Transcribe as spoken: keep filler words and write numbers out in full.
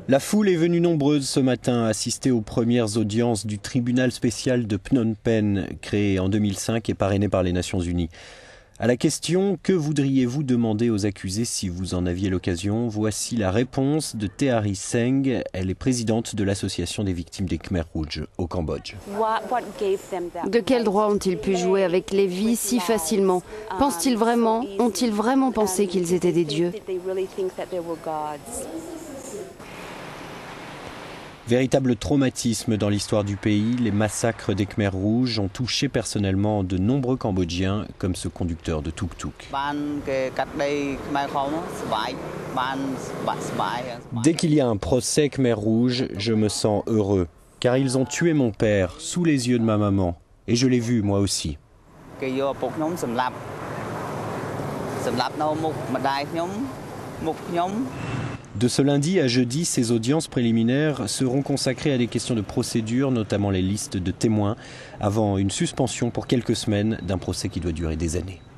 La foule est venue nombreuse ce matin assister aux premières audiences du tribunal spécial de Phnom Penh, créé en deux mille cinq et parrainé par les Nations Unies. À la question « Que voudriez-vous demander aux accusés si vous en aviez l'occasion ?» Voici la réponse de Tehari Seng. Elle est présidente de l'association des victimes des Khmer Rouges au Cambodge. De quel droit ont-ils pu jouer avec les vies si facilement? Pensent-ils vraiment, ont-ils vraiment pensé qu'ils étaient des dieux? Véritable traumatisme dans l'histoire du pays, les massacres des Khmer Rouges ont touché personnellement de nombreux Cambodgiens, comme ce conducteur de tuk-tuk. Dès qu'il y a un procès Khmer Rouge, je me sens heureux, car ils ont tué mon père sous les yeux de ma maman, et je l'ai vu moi aussi. De ce lundi à jeudi, ces audiences préliminaires seront consacrées à des questions de procédure, notamment les listes de témoins, avant une suspension pour quelques semaines d'un procès qui doit durer des années.